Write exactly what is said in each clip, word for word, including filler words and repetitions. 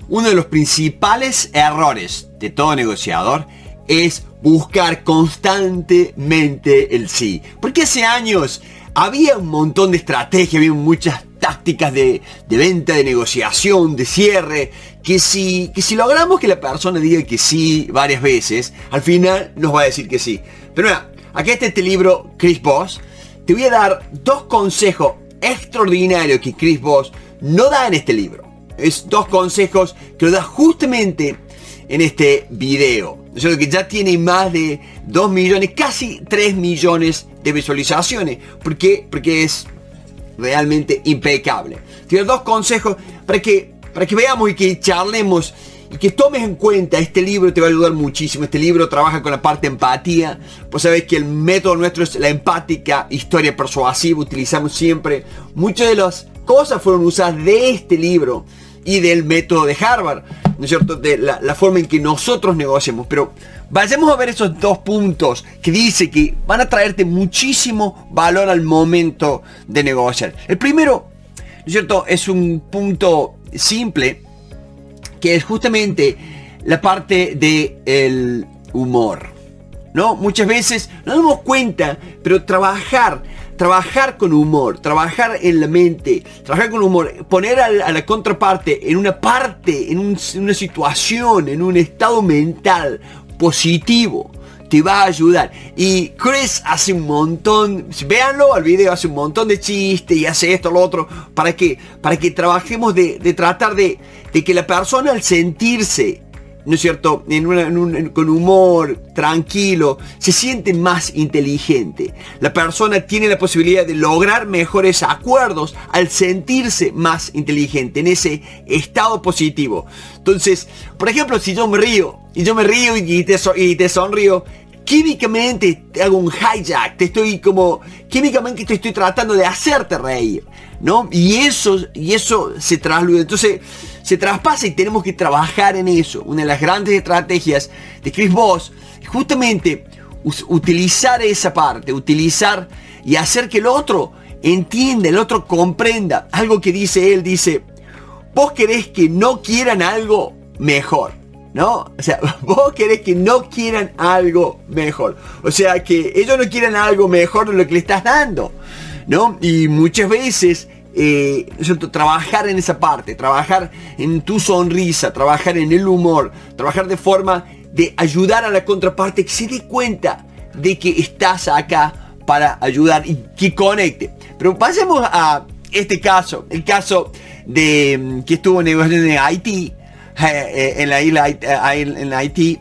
Uno de los principales errores de todo negociador es buscar constantemente el sí. Porque hace años había un montón de estrategias, había muchas tácticas de, de venta, de negociación, de cierre, que si, que si logramos que la persona diga que sí varias veces, al final nos va a decir que sí. Pero mira, acá está este libro, Chris Voss. Te voy a dar dos consejos extraordinarios que Chris Voss no da en este libro. Es dos consejos que lo da justamente en este video. O sea, que ya tiene más de dos millones, casi tres millones de visualizaciones. ¿Por qué? Porque es realmente impecable. Tiene dos consejos para que, para que veamos y que charlemos y que tomes en cuenta. Este libro te va a ayudar muchísimo. Este libro trabaja con la parte de empatía. Pues sabes que el método nuestro es la empática historia persuasiva. Utilizamos siempre. Muchas de las cosas fueron usadas de este libro y del método de Harvard, ¿no es cierto? De la, la forma en que nosotros negociamos. Pero vayamos a ver esos dos puntos que dice que van a traerte muchísimo valor al momento de negociar. El primero, ¿no es cierto? Es un punto simple, que es justamente la parte del humor, ¿no? Muchas veces no nos damos cuenta, pero trabajar, trabajar con humor, trabajar en la mente, trabajar con humor, poner a la, a la contraparte en una parte, en, un, en una situación, en un estado mental positivo, te va a ayudar. Y Chris hace un montón, véanlo al video, hace un montón de chistes y hace esto, lo otro, para que, para que trabajemos de, de tratar de, de que la persona al sentirse, ¿no es cierto?, en una, en un, en, con humor, tranquilo, se siente más inteligente. La persona tiene la posibilidad de lograr mejores acuerdos al sentirse más inteligente, en ese estado positivo. Entonces, por ejemplo, si yo me río, y yo me río y te, so, y te sonrío, químicamente te hago un hijack, te estoy como, químicamente te estoy tratando de hacerte reír, ¿no? Y eso, y eso se trasluda, entonces se traspasa y tenemos que trabajar en eso. Una de las grandes estrategias de Chris Voss es justamente utilizar esa parte, utilizar y hacer que el otro entienda, el otro comprenda. Algo que dice él, dice, vos querés que no quieran algo mejor, ¿no? O sea, vos querés que no quieran algo mejor. O sea, que ellos no quieran algo mejor de lo que le estás dando, ¿no? Y muchas veces eh, trabajar en esa parte, trabajar en tu sonrisa, trabajar en el humor, trabajar de forma de ayudar a la contraparte que se dé cuenta de que estás acá para ayudar y que conecte. Pero pasemos a este caso, el caso de que estuvo negociando en Haití, eh, en la isla en Haití,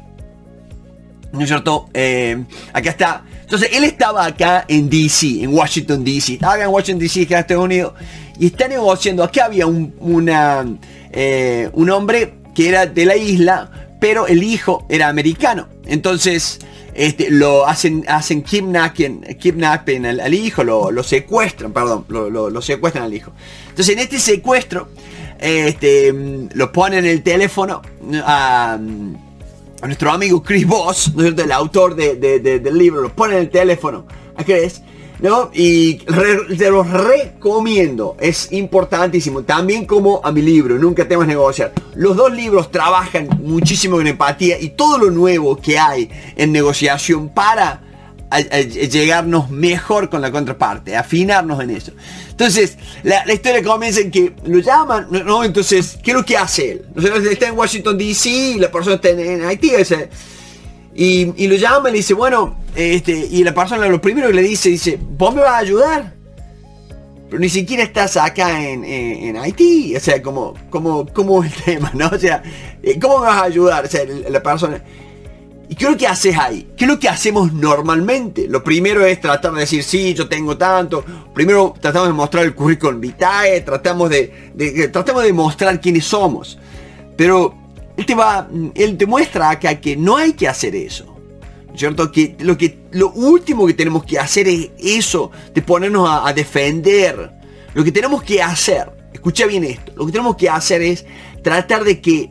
¿no es cierto? Eh, acá está. Entonces él estaba acá en D C, en Washington D C, estaba acá en Washington D C, acá en Estados Unidos, y está negociando. Acá había un, una, eh, un hombre que era de la isla, pero el hijo era americano. Entonces este, lo hacen, hacen kidnapping, kidnapping al, al hijo, lo, lo secuestran, perdón, lo, lo, lo secuestran al hijo. Entonces en este secuestro, este, lo ponen en el teléfono a... a nuestro amigo Chris Voss, ¿no es cierto?, el autor de, de, de, del libro, lo pone en el teléfono a Chris, ¿no? Y re, te los recomiendo, es importantísimo, también como a mi libro, Nunca temas negociar. Los dos libros trabajan muchísimo en empatía y todo lo nuevo que hay en negociación para a, a llegarnos mejor con la contraparte, afinarnos en eso. Entonces, la, la historia comienza en que lo llaman, ¿no? Entonces, ¿qué es lo que hace él? Entonces, está en Washington D C y la persona está en, en Haití, ese, y, y lo llama y le dice, bueno, este, y la persona lo primero que le dice, dice, ¿vos me vas a ayudar? Pero ni siquiera estás acá en, en, en Haití, o sea, como, como, como el tema, ¿no? O sea, ¿cómo me vas a ayudar? O sea, la persona... ¿Y qué es lo que haces ahí? ¿Qué es lo que hacemos normalmente? Lo primero es tratar de decir, sí, yo tengo tanto. Primero tratamos de mostrar el currículum vitae, tratamos de, de, de, tratamos de mostrar quiénes somos. Pero él te va, él te muestra acá que no hay que hacer eso, ¿cierto? Que lo, que, lo último que tenemos que hacer es eso, de ponernos a, a defender. Lo que tenemos que hacer, escucha bien esto, lo que tenemos que hacer es tratar de que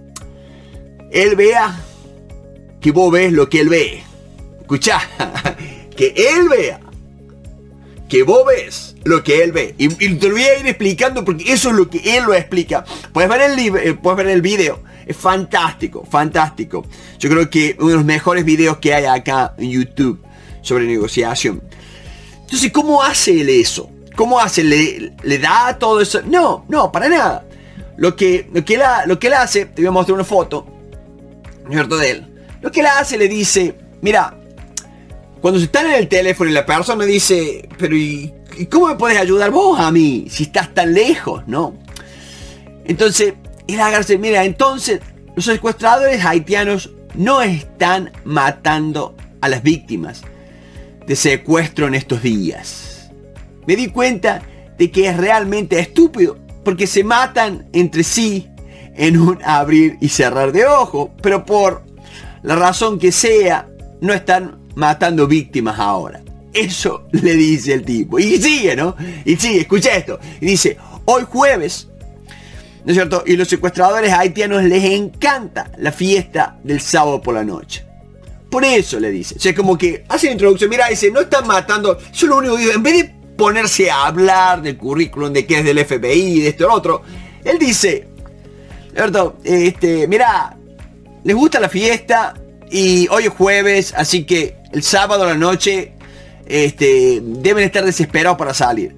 él vea que vos ves lo que él ve. Escuchá, que él vea que vos ves lo que él ve. Y, y te lo voy a ir explicando porque eso es lo que él lo explica. Puedes ver el, eh, puedes ver el video. Es fantástico, fantástico. Yo creo que uno de los mejores videos que hay acá en YouTube sobre negociación. Entonces, ¿cómo hace él eso? ¿Cómo hace? ¿Le, le da todo eso? No, no, para nada. Lo que, lo que, él, lo que él hace, te voy a mostrar una foto, ¿no es cierto? De él. Lo que él hace, le dice, mira, cuando se están en el teléfono y la persona dice, pero ¿y, ¿y cómo me puedes ayudar vos a mí si estás tan lejos, no? Entonces, él agarra, mira, entonces los secuestradores haitianos no están matando a las víctimas de secuestro en estos días. Me di cuenta de que es realmente estúpido porque se matan entre sí en un abrir y cerrar de ojos, pero por la razón que sea, no están matando víctimas ahora. Eso le dice el tipo. Y sigue, ¿no? Y sigue, escucha esto. Y dice, hoy jueves, ¿no es cierto? Y los secuestradores haitianos les encanta la fiesta del sábado por la noche. Por eso le dice. O sea, como que hace la introducción. Mira, dice, no están matando. Eso es lo único que digo. En vez de ponerse a hablar del currículum, de que es del F B I, de esto y lo otro, él dice, ¿cierto? Este, mira, les gusta la fiesta y hoy es jueves, así que el sábado a la noche este, deben estar desesperados para salir.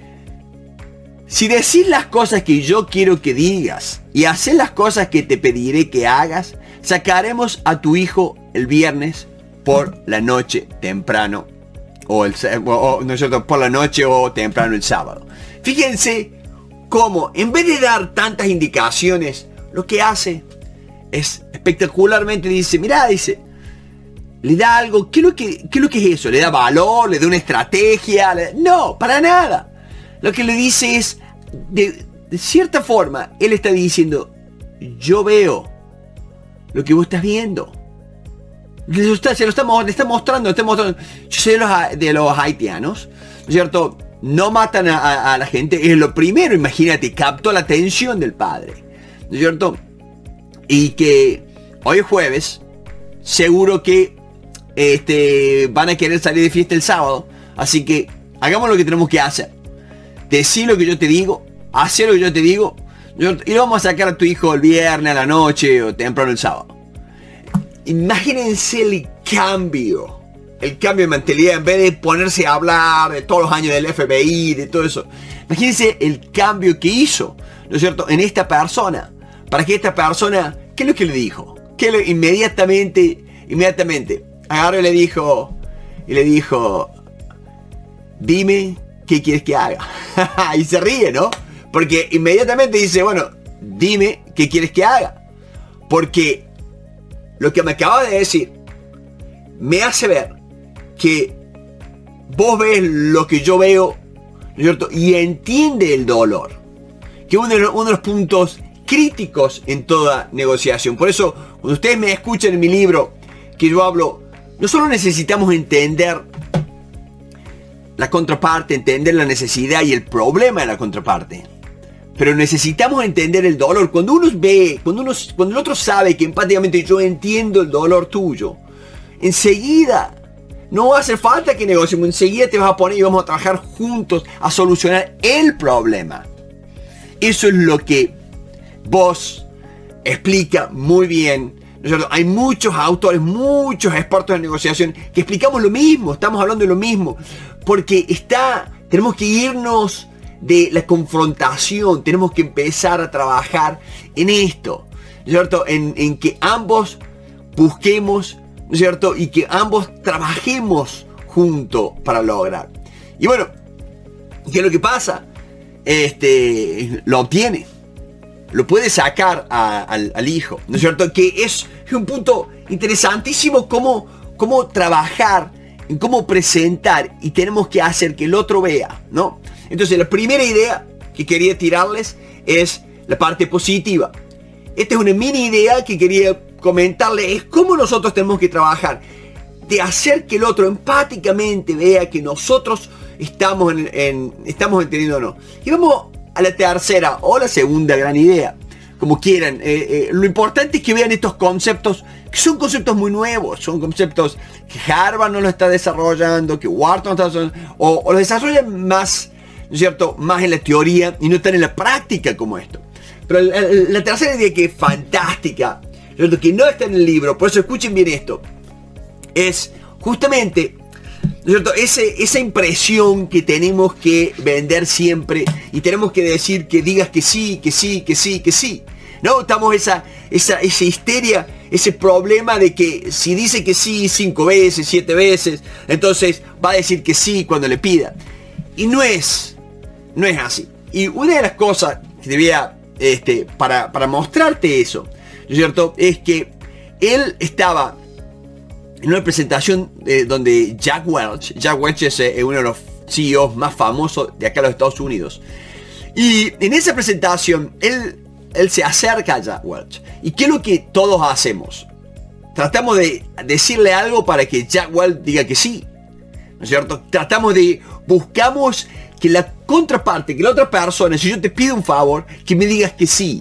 Si decís las cosas que yo quiero que digas y haces las cosas que te pediré que hagas, sacaremos a tu hijo el viernes por la noche temprano. O, el, o, ¿no es cierto? Por la noche o temprano el sábado. Fíjense cómo, en vez de dar tantas indicaciones, lo que hace es espectacularmente, dice, mira, dice, le da algo. ¿Qué es lo que, qué es, lo que es eso? ¿Le da valor? ¿Le da una estrategia? Le, no, para nada. Lo que le dice es, de, de cierta forma, él está diciendo, yo veo lo que vos estás viendo. Se lo está, se lo está, le está mostrando, está mostrando. Yo sé de los, de los haitianos, ¿no es cierto? No matan a, a, a la gente, es lo primero, imagínate, captó la atención del padre, ¿no es cierto? Y que hoy es jueves, seguro que este, van a querer salir de fiesta el sábado, así que hagamos lo que tenemos que hacer. Decí lo que yo te digo, haz lo que yo te digo, y lo vamos a sacar a tu hijo el viernes a la noche o temprano el sábado. Imagínense el cambio, el cambio de mentalidad, en vez de ponerse a hablar de todos los años del F B I, de todo eso. Imagínense el cambio que hizo, ¿no es cierto?, en esta persona, para que esta persona, ¿qué es lo que le dijo? Que le, inmediatamente, inmediatamente, agarró y le dijo, y le dijo, dime qué quieres que haga. Y se ríe, ¿no? Porque inmediatamente dice, bueno, dime qué quieres que haga. Porque lo que me acaba de decir me hace ver que vos ves lo que yo veo, ¿no es cierto? Y entiende el dolor, que uno de los, uno de los puntos críticos en toda negociación. Por eso, cuando ustedes me escuchan en mi libro, que yo hablo, no solo necesitamos entender la contraparte, entender la necesidad y el problema de la contraparte, pero necesitamos entender el dolor. Cuando uno ve, cuando, uno, cuando el otro sabe que empáticamente yo entiendo el dolor tuyo, enseguida no va a hacer falta que negociemos, enseguida te vas a poner y vamos a trabajar juntos a solucionar el problema. Eso es lo que vos explica muy bien, ¿no es cierto? Hay muchos autores, muchos expertos en negociación que explicamos lo mismo, estamos hablando de lo mismo, porque está, tenemos que irnos de la confrontación, tenemos que empezar a trabajar en esto, ¿no es cierto? En, en que ambos busquemos, ¿no es cierto? Y que ambos trabajemos juntos para lograr. Y bueno, ¿qué es lo que pasa? Este, lo obtiene, lo puede sacar a, al, al hijo, ¿no es cierto? Que es, es un punto interesantísimo cómo, cómo trabajar, en cómo presentar, y tenemos que hacer que el otro vea, ¿no? Entonces la primera idea que quería tirarles es la parte positiva. Esta es una mini idea que quería comentarles, es cómo nosotros tenemos que trabajar, de hacer que el otro empáticamente vea que nosotros estamos, en, en, estamos entendiendo o no. Y vamos a la tercera o la segunda gran idea, como quieran. Eh, eh, lo importante es que vean estos conceptos, que son conceptos muy nuevos, son conceptos que Harvard no lo está desarrollando, que Wharton no está desarrollando, o, o los desarrollan más ¿no es cierto?, más en la teoría y no tan en la práctica como esto. Pero la, la, la tercera idea que es fantástica, ¿no es cierto?, que no está en el libro, por eso escuchen bien esto, es justamente, ¿no es cierto?, Ese, esa impresión que tenemos que vender siempre y tenemos que decir que digas que sí, que sí, que sí, que sí. No, estamos esa, esa, esa histeria, ese problema de que si dice que sí cinco veces, siete veces, entonces va a decir que sí cuando le pida. Y no es, no es así. Y una de las cosas que debía, este, para, para mostrarte eso, ¿no es cierto?, es que él estaba en una presentación eh, donde Jack Welch, Jack Welch es eh, uno de los C E Os más famosos de acá en los Estados Unidos. Y en esa presentación, él, él se acerca a Jack Welch. ¿Y qué es lo que todos hacemos? Tratamos de decirle algo para que Jack Welch diga que sí, ¿no es cierto? Tratamos de, buscamos que la contraparte, que la otra persona, si yo te pido un favor, que me digas que sí.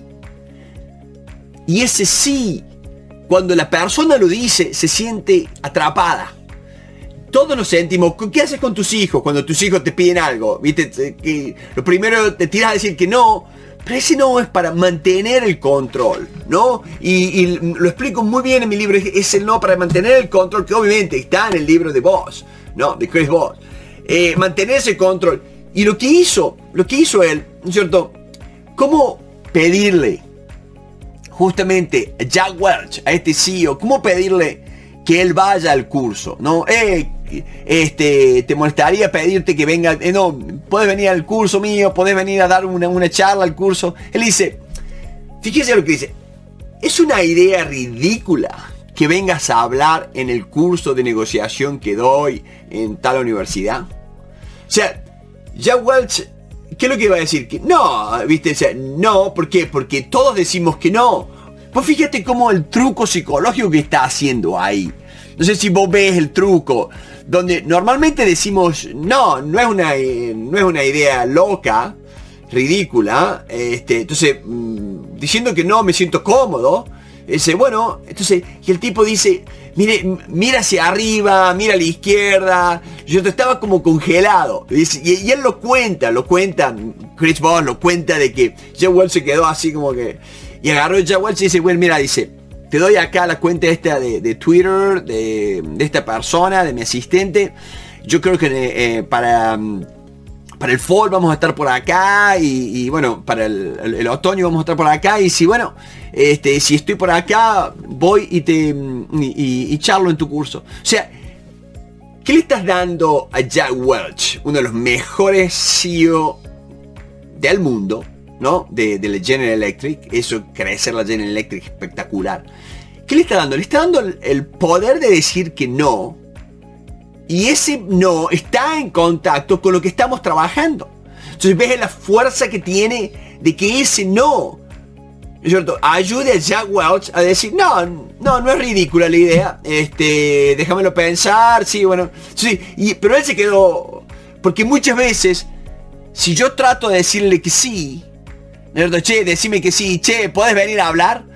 Y ese sí, cuando la persona lo dice, se siente atrapada. Todos nos sentimos. ¿Qué haces con tus hijos cuando tus hijos te piden algo? ¿Viste? Que lo primero te tiras a decir que no, pero ese no es para mantener el control, ¿no? Y, y lo explico muy bien en mi libro. Es el no para mantener el control, que obviamente está en el libro de Voss, ¿no? De Chris Voss. Eh, mantener ese control. Y lo que hizo, lo que hizo él, ¿no es cierto?, ¿cómo pedirle justamente a Jack Welch, a este C E O, cómo pedirle que él vaya al curso? No, eh, este, te molestaría pedirte que venga, eh, no, puedes venir al curso mío, puedes venir a dar una, una charla al curso. Él dice, fíjese lo que dice, es una idea ridícula que vengas a hablar en el curso de negociación que doy en tal universidad. O sea, Jack Welch, ¿qué es lo que iba a decir? Que no, ¿viste? O sea, no, ¿por qué? Porque todos decimos que no. Pues fíjate cómo el truco psicológico que está haciendo ahí. No sé si vos ves el truco, donde normalmente decimos, no, no es una, eh, no es una idea loca, ridícula. Este, entonces, mmm, diciendo que no me siento cómodo. Dice, bueno, entonces, y el tipo dice, mire, mira hacia arriba, mira a la izquierda. Yo estaba como congelado. Y, y él lo cuenta, lo cuenta, Chris Voss lo cuenta de que Jack Welch se quedó así como que, y agarró Jack Welch y dice, bueno, mira, dice, te doy acá la cuenta esta de, de Twitter, de, de esta persona, de mi asistente. Yo creo que eh, para... Para el fall vamos a estar por acá y, y bueno, para el, el, el otoño vamos a estar por acá. Y si bueno, este, si estoy por acá, voy y te y, y, y charlo en tu curso. O sea, ¿qué le estás dando a Jack Welch, uno de los mejores C E O del mundo, ¿no? De, de la General Electric. Eso, crecer la General Electric, espectacular. ¿Qué le está dando? Le está dando el, el poder de decir que no. Y ese no está en contacto con lo que estamos trabajando. Entonces ves la fuerza que tiene de que ese no, ¿no es cierto?, ayude a Jack Welch a decir, no, no, no es ridícula la idea, este, déjamelo pensar, sí, bueno, sí, y, pero él se quedó, porque muchas veces, si yo trato de decirle que sí, ¿no es cierto?, che, decime que sí, che, ¿podés venir a hablar?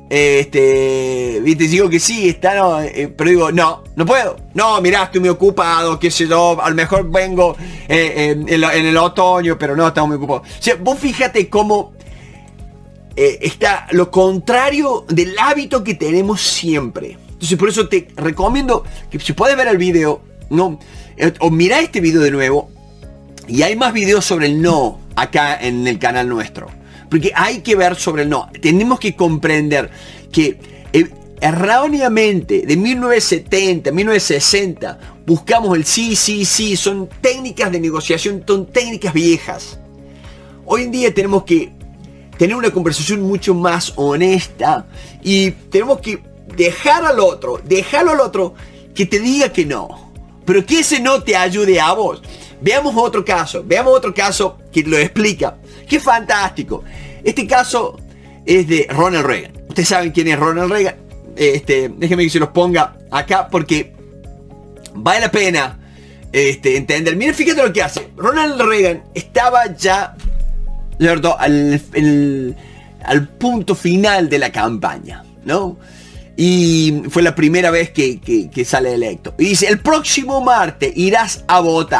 Este, viste, digo que sí, está, no, eh, pero digo, no, no puedo. No, mirá, estoy muy ocupado, qué sé yo, a lo mejor vengo eh, en, en, en el otoño, pero no, estamos muy ocupados. O sea, vos fíjate cómo eh, está lo contrario del hábito que tenemos siempre. Entonces, por eso te recomiendo que si puedes ver el video, no, eh, o mira este video de nuevo, y hay más videos sobre el no acá en el canal nuestro. Porque hay que ver sobre el no. Tenemos que comprender que eh, erróneamente de mil novecientos setenta, mil novecientos sesenta buscamos el sí, sí, sí. Son técnicas de negociación, son técnicas viejas. Hoy en día tenemos que tener una conversación mucho más honesta y tenemos que dejar al otro, dejarlo al otro que te diga que no. Pero que ese no te ayude a vos. Veamos otro caso, veamos otro caso que lo explica. ¡Qué fantástico! Este caso es de Ronald Reagan. Ustedes saben quién es Ronald Reagan. Este, déjenme que se los ponga acá porque vale la pena este, entender. Miren, fíjate lo que hace. Ronald Reagan estaba ya, ¿cierto?, al, el, al punto final de la campaña, ¿no? Y fue la primera vez que, que, que sale electo. Y dice, el próximo martes irás a votar.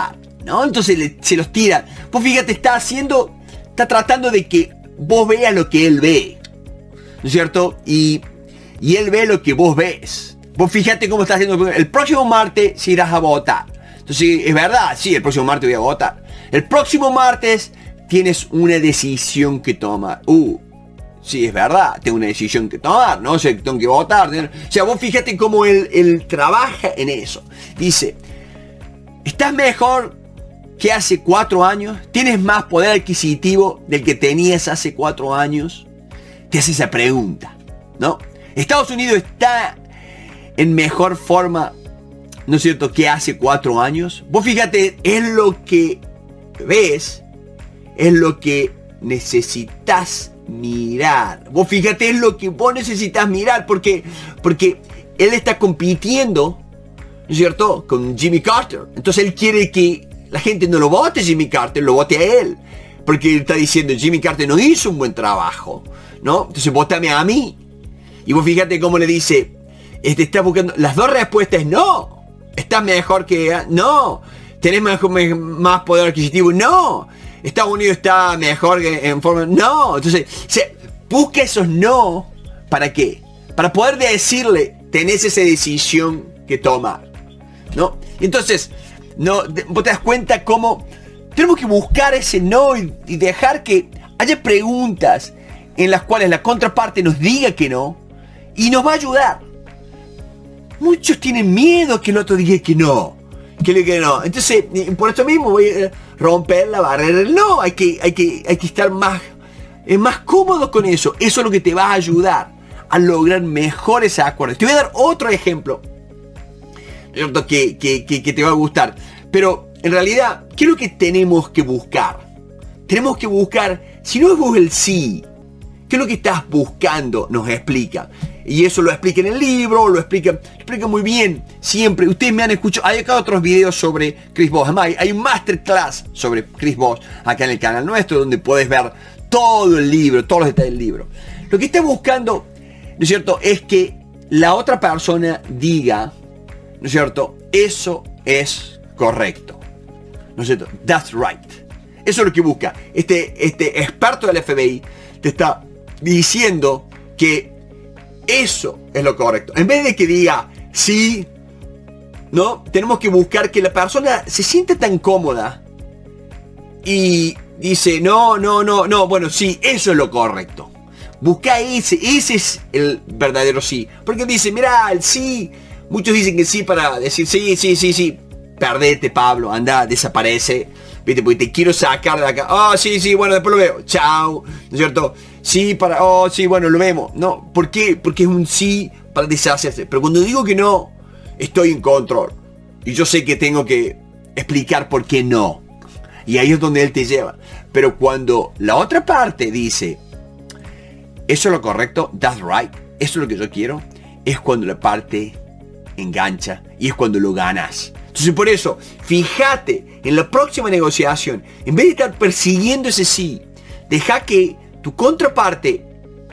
¿no? Entonces le, se los tira. Vos fíjate, está haciendo, está tratando de que vos veas lo que él ve, ¿no es cierto? Y, y él ve lo que vos ves. Vos fíjate cómo está haciendo. El próximo martes si irás a votar. Entonces, es verdad, sí, el próximo martes voy a votar. El próximo martes tienes una decisión que tomar. Uh, sí, es verdad, tengo una decisión que tomar, ¿no? O sea, tengo que votar. O sea, vos fíjate cómo él, él trabaja en eso. Dice, ¿estás mejor que hace cuatro años? ¿Tienes más poder adquisitivo del que tenías hace cuatro años? Te hace esa pregunta, ¿no? Estados Unidos está en mejor forma, ¿no es cierto?, que hace cuatro años. Vos fíjate, es lo que ves, es lo que necesitas mirar. Vos fíjate, es lo que vos necesitas mirar, porque, porque él está compitiendo, ¿no es cierto?, con Jimmy Carter. Entonces él quiere que la gente no lo vote a Jimmy Carter, lo vote a él. Porque él está diciendo, Jimmy Carter no hizo un buen trabajo, ¿no? Entonces vótame a mí. Y vos fíjate cómo le dice, este, está buscando, las dos respuestas es no. ¿Estás mejor que...? No. ¿Tenés mejor, más poder adquisitivo? No. ¿Estados Unidos está mejor que en forma...? No. Entonces, se busca esos no. ¿Para qué? Para poder decirle, tenés esa decisión que tomar, ¿no? Entonces, no, vos te das cuenta cómo tenemos que buscar ese no y, y dejar que haya preguntas en las cuales la contraparte nos diga que no y nos va a ayudar. Muchos tienen miedo que el otro diga que no, que le que no. Entonces, por esto mismo voy a romper la barrera del no. Hay que, hay que, hay que estar más, eh, más cómodo con eso. Eso es lo que te va a ayudar a lograr mejores acuerdos. Te voy a dar otro ejemplo, ¿cierto?, que, que, que, que te va a gustar. Pero, en realidad, ¿qué es lo que tenemos que buscar? Tenemos que buscar, si no es vos el sí, ¿qué es lo que estás buscando? Nos explica. Y eso lo explica en el libro, lo explica, lo explica muy bien, siempre. Ustedes me han escuchado, hay acá otros videos sobre Chris Voss. Además, hay un masterclass sobre Chris Voss acá en el canal nuestro, donde puedes ver todo el libro, todos los detalles del libro. Lo que estás buscando, ¿no es cierto?, es que la otra persona diga, ¿no es cierto?, eso es correcto, ¿no es cierto? That's right. Eso es lo que busca. Este, este experto del F B I te está diciendo que eso es lo correcto. En vez de que diga sí, ¿no? Tenemos que buscar que la persona se siente tan cómoda y dice no, no, no, no, bueno, sí, eso es lo correcto. Busca ese, ese es el verdadero sí. Porque dice, mira, el sí, muchos dicen que sí para decir sí, sí, sí, sí. Perdete, Pablo, anda, desaparece. ¿Viste? Porque te quiero sacar de acá. Oh, sí, sí, bueno, después lo veo. Chao. ¿No es cierto? Sí, para... Oh, sí, bueno, lo vemos. No, ¿por qué? Porque es un sí para deshacerse. Pero cuando digo que no, estoy en control. Y yo sé que tengo que explicar por qué no. Y ahí es donde él te lleva. Pero cuando la otra parte dice, eso es lo correcto, that's right, eso es lo que yo quiero, es cuando la parte engancha y es cuando lo ganas. Entonces por eso, fíjate en la próxima negociación, en vez de estar persiguiendo ese sí, deja que tu contraparte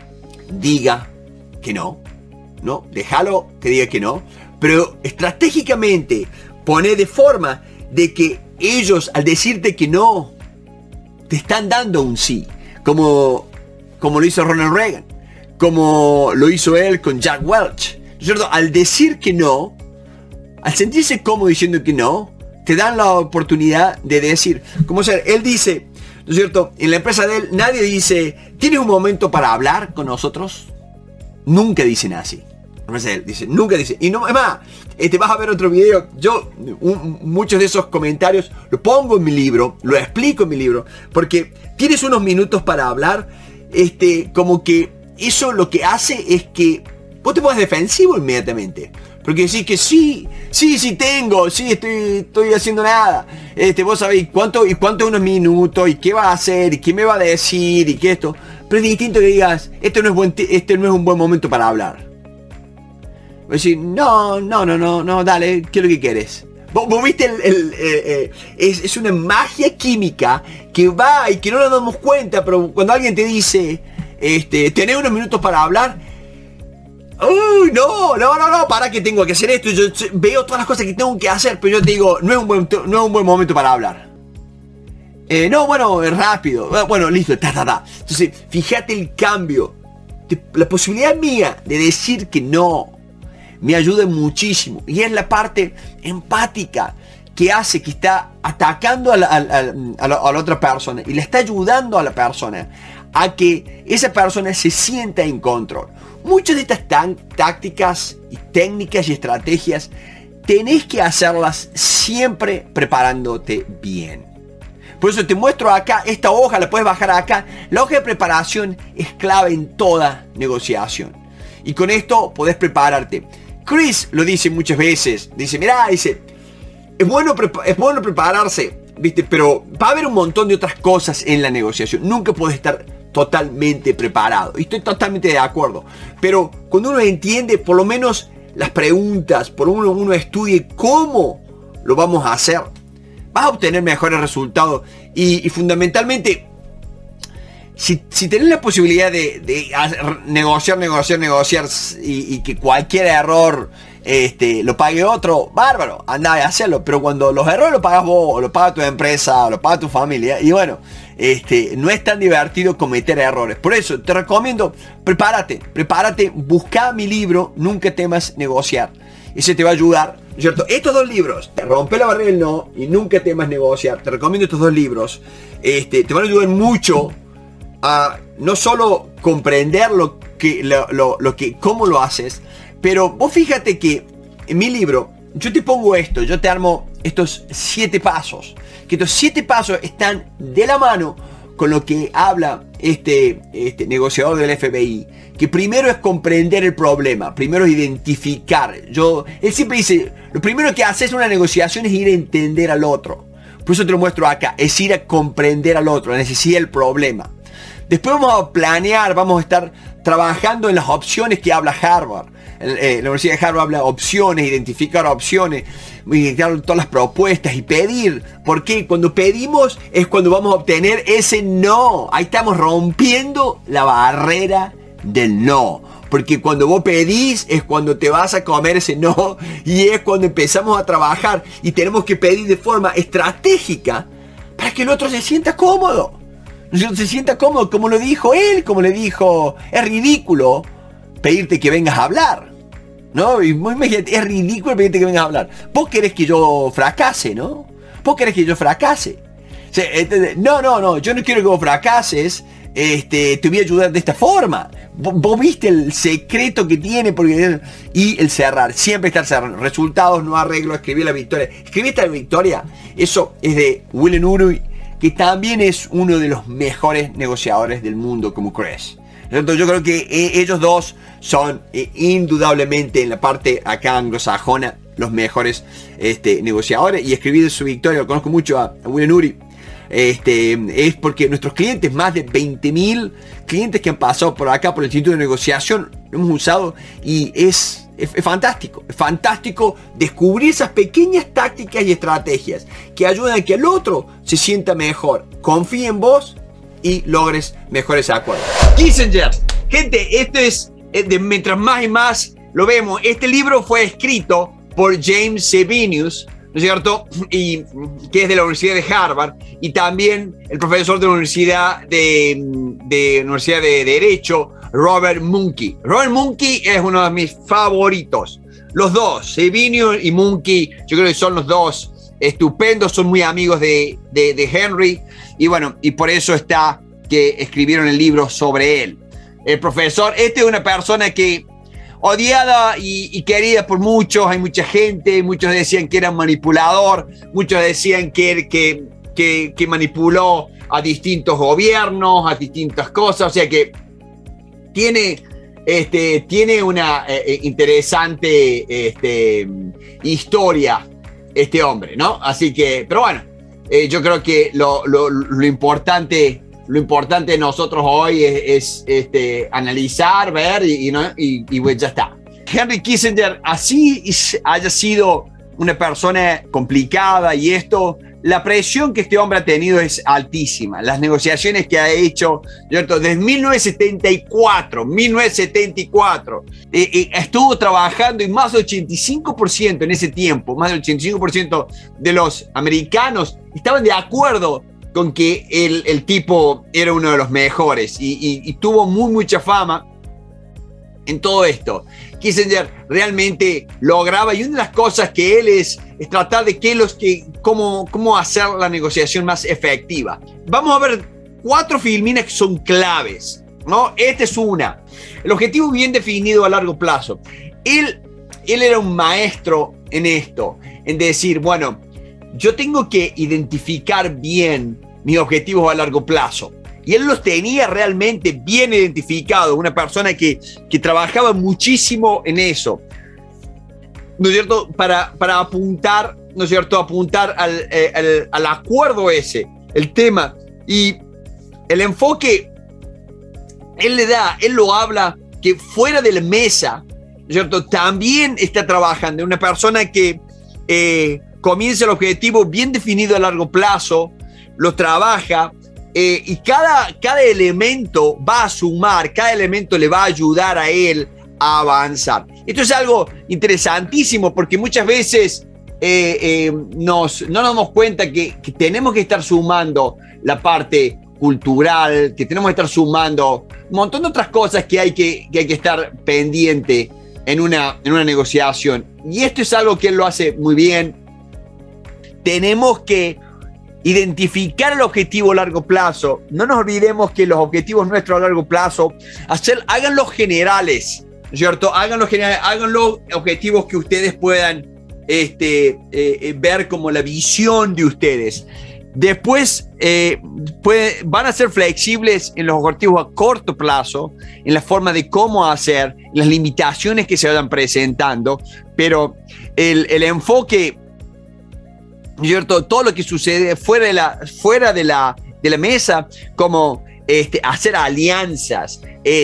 diga que no, ¿no? Déjalo que diga que no, pero estratégicamente pone de forma de que ellos al decirte que no, te están dando un sí, como, como lo hizo Ronald Reagan, como lo hizo él con Jack Welch, ¿no es cierto? Al decir que no, al sentirse cómodo diciendo que no, te dan la oportunidad de decir, como sea, él dice, ¿no es cierto? En la empresa de él, nadie dice, ¿tienes un momento para hablar con nosotros? Nunca dicen así. La empresa de él dice, nunca dice. Y no, es más, este, vas a ver otro video, yo un, muchos de esos comentarios lo pongo en mi libro, lo explico en mi libro, porque tienes unos minutos para hablar, este, como que eso lo que hace es que vos te pones defensivo inmediatamente. Porque decís que sí, sí, sí tengo, sí, estoy, estoy haciendo nada. Este, vos sabéis cuánto y cuánto unos minutos, y qué va a hacer, y qué me va a decir, y qué esto. Pero es distinto que digas, este no es buen, este no es un buen momento para hablar. Voy a decir, no, no, no, no, no, dale, ¿qué es lo que quieres? Vos, vos viste, el, el, eh, eh, es, es una magia química que va y que no nos damos cuenta, pero cuando alguien te dice, este, tenés unos minutos para hablar, uy, no, no, no, no, para que tengo que hacer esto. Yo veo todas las cosas que tengo que hacer, pero yo te digo, no es un buen, no es un buen momento para hablar. Eh, no, bueno, rápido. Bueno, listo, ta, ta, ta. Entonces, fíjate el cambio. La posibilidad mía de decir que no me ayuda muchísimo. Y es la parte empática que hace que está atacando a la, a, la, a, la, a la otra persona y le está ayudando a la persona a que esa persona se sienta en control. Muchas de estas tan, tácticas y técnicas y estrategias tenés que hacerlas siempre preparándote bien. Por eso te muestro acá, esta hoja la puedes bajar acá. La hoja de preparación es clave en toda negociación. Y con esto podés prepararte. Chris lo dice muchas veces. Dice, mirá, dice, es bueno, es bueno prepararse, ¿viste? Pero va a haber un montón de otras cosas en la negociación. Nunca podés estar totalmente preparado. Y estoy totalmente de acuerdo. Pero cuando uno entiende por lo menos las preguntas, por uno, uno estudie cómo lo vamos a hacer, vas a obtener mejores resultados. Y, y fundamentalmente, si, si tenés la posibilidad de, de negociar, negociar, negociar y, y que cualquier error este, lo pague otro, bárbaro, anda a hacerlo. Pero cuando los errores lo pagas vos, o lo paga tu empresa, o lo paga tu familia, y bueno, este, no es tan divertido cometer errores. Por eso te recomiendo, prepárate, prepárate, busca mi libro, Nunca temas negociar. Ese te va a ayudar, ¿cierto? Estos dos libros, Rompe la barrera del no y Nunca temas negociar, te recomiendo estos dos libros. Este, te van a ayudar mucho a no solo comprender lo que, lo, lo, lo que, cómo lo haces, pero vos fíjate que en mi libro yo te pongo esto, yo te armo estos siete pasos, que estos siete pasos están de la mano con lo que habla este, este negociador del F B I, que primero es comprender el problema, primero es identificar. Yo, él siempre dice, lo primero que haces en una negociación es ir a entender al otro. Por eso te lo muestro acá, es ir a comprender al otro, la necesidad del problema. Después vamos a planear, vamos a estar trabajando en las opciones que habla Harvard. Eh, la Universidad de Harvard habla opciones, identificar opciones, identificar todas las propuestas y pedir. Porque cuando pedimos es cuando vamos a obtener ese no. Ahí estamos rompiendo la barrera del no. Porque cuando vos pedís es cuando te vas a comer ese no. Y es cuando empezamos a trabajar. Y tenemos que pedir de forma estratégica para que el otro se sienta cómodo. Se sienta cómodo, como lo dijo él, como le dijo, es ridículo pedirte que vengas a hablar, ¿no? Y imagínate, es ridículo pedirte que vengas a hablar. Vos querés que yo fracase, ¿no? Vos querés que yo fracase. O sea, no, no, no, yo no quiero que vos fracases, este, te voy a ayudar de esta forma. Vos, vos viste el secreto que tiene, porque, y el cerrar, siempre estar cerrando. Resultados, no arreglo, escribir la victoria. Escribiste la victoria, eso es de William Ury, que también es uno de los mejores negociadores del mundo como Chris. Entonces yo creo que eh, ellos dos son eh, indudablemente en la parte acá anglosajona los mejores este, negociadores. Y escribir su victoria, lo conozco mucho a, a William Ury, este, es porque nuestros clientes, más de veinte mil clientes que han pasado por acá por el Instituto de Negociación, lo hemos usado y es, es, es fantástico, es fantástico descubrir esas pequeñas tácticas y estrategias que ayudan a que el otro se sienta mejor, confíe en vos y logres mejores acuerdos. Kissinger, gente, esto es de mientras más y más lo vemos. Este libro fue escrito por James Sabinius, ¿no es cierto? Y que es de la Universidad de Harvard, y también el profesor de la Universidad de, de Universidad de Derecho, Robert Munky. Robert Munky es uno de mis favoritos. Los dos, Sabinius y Munky, yo creo que son los dos estupendos, son muy amigos de, de, de Henry, y bueno, y por eso está que escribieron el libro sobre él. El profesor, este es una persona que odiada y, y querida por muchos, hay mucha gente, muchos decían que era un manipulador, muchos decían que, que, que, que manipuló a distintos gobiernos, a distintas cosas, o sea que tiene, este, tiene una eh, interesante este, historia este hombre, ¿no? Así que, pero bueno, eh, yo creo que lo, lo, lo importante... Lo importante de nosotros hoy es, es este, analizar, ver y, y, ¿no? y, y pues ya está. Henry Kissinger, así haya sido una persona complicada y esto, la presión que este hombre ha tenido es altísima. Las negociaciones que ha hecho, ¿cierto? Desde mil novecientos setenta y cuatro, mil novecientos setenta y cuatro, eh, eh, estuvo trabajando y más del ochenta y cinco por ciento en ese tiempo, más del ochenta y cinco por ciento de los americanos estaban de acuerdo con que el, el tipo era uno de los mejores y, y, y tuvo muy mucha fama en todo esto. Kissinger realmente lograba, y una de las cosas que él es, es tratar de que los que, cómo, cómo hacer la negociación más efectiva. Vamos a ver cuatro filmines que son claves, ¿no? Esta es una. El objetivo bien definido a largo plazo. Él, él era un maestro en esto, en decir, bueno, yo tengo que identificar bien mis objetivos a largo plazo. Y él los tenía realmente bien identificados, una persona que, que trabajaba muchísimo en eso, ¿no es cierto? Para, para apuntar, ¿no es cierto? Apuntar al, eh, al, al acuerdo ese, el tema. Y el enfoque, él le da, él lo habla, que fuera de la mesa, ¿no es cierto? También está trabajando, una persona que eh, comienza el objetivo bien definido a largo plazo, lo trabaja, Eh, y cada, cada elemento va a sumar, cada elemento le va a ayudar a él a avanzar. Esto es algo interesantísimo porque muchas veces eh, eh, nos, no nos damos cuenta que, que tenemos que estar sumando la parte cultural, que tenemos que estar sumando un montón de otras cosas que hay que, que, hay que estar pendiente en una, en una negociación. Y esto es algo que él lo hace muy bien. Tenemos que identificar el objetivo a largo plazo. No nos olvidemos que los objetivos nuestros a largo plazo, hacer, háganlos generales, ¿cierto? Háganlos generales, háganlos objetivos que ustedes puedan este, eh, ver como la visión de ustedes. Después eh, puede, van a ser flexibles en los objetivos a corto plazo, en la forma de cómo hacer, las limitaciones que se vayan presentando, pero el, el enfoque, ¿cierto? Todo lo que sucede fuera de la, fuera de la, de la mesa, como este, hacer alianzas,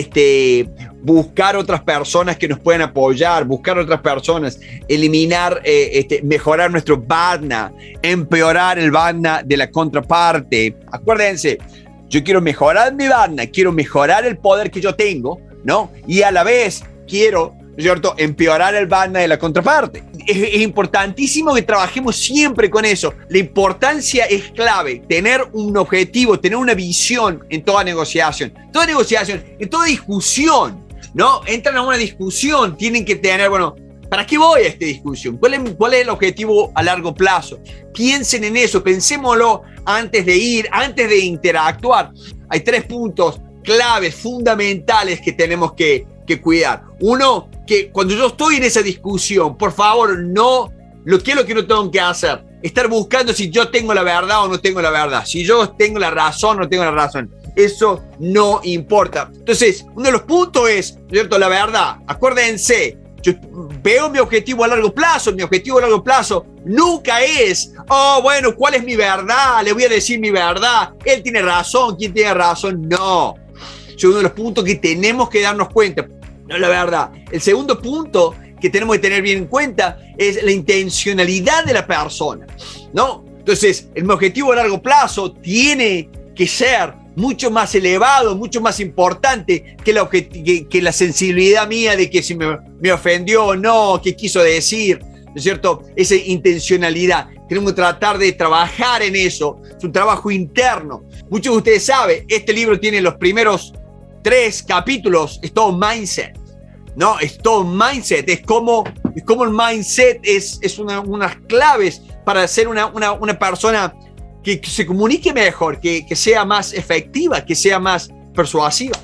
este, buscar otras personas que nos puedan apoyar, buscar otras personas, eliminar, eh, este, mejorar nuestro Varna, empeorar el Varna de la contraparte. Acuérdense, yo quiero mejorar mi Varna, quiero mejorar el poder que yo tengo, ¿no? Y a la vez quiero, ¿cierto?, empeorar el Varna de la contraparte. Es, es importantísimo que trabajemos siempre con eso. La importancia es clave, tener un objetivo, tener una visión en toda negociación. Toda negociación, en toda discusión, ¿no? Entran a una discusión, tienen que tener, bueno, ¿para qué voy a esta discusión? ¿Cuál es, cuál es el objetivo a largo plazo? Piensen en eso, pensémoslo antes de ir, antes de interactuar. Hay tres puntos claves, fundamentales que tenemos que, que cuidar. Uno, que cuando yo estoy en esa discusión, por favor, no, lo que es lo que no tengo que hacer, estar buscando si yo tengo la verdad o no tengo la verdad, si yo tengo la razón o no tengo la razón. Eso no importa. Entonces, uno de los puntos es, ¿cierto?, la verdad. Acuérdense, yo veo mi objetivo a largo plazo, mi objetivo a largo plazo nunca es, oh, bueno, ¿cuál es mi verdad? Le voy a decir mi verdad. Él tiene razón, ¿quién tiene razón? No. Es uno de los puntos que tenemos que darnos cuenta. No es la verdad. El segundo punto que tenemos que tener bien en cuenta es la intencionalidad de la persona, ¿no? Entonces, el objetivo a largo plazo tiene que ser mucho más elevado, mucho más importante que la, que, que la sensibilidad mía de que si me, me ofendió o no, qué quiso decir, ¿no es cierto? Esa intencionalidad. Tenemos que tratar de trabajar en eso. Es un trabajo interno. Muchos de ustedes saben, este libro tiene los primeros tres capítulos, es todo mindset, ¿no? Es todo mindset, es como, es como el mindset es, es una, unas claves para ser una, una, una persona que, que se comunique mejor, que, que sea más efectiva, que sea más persuasiva.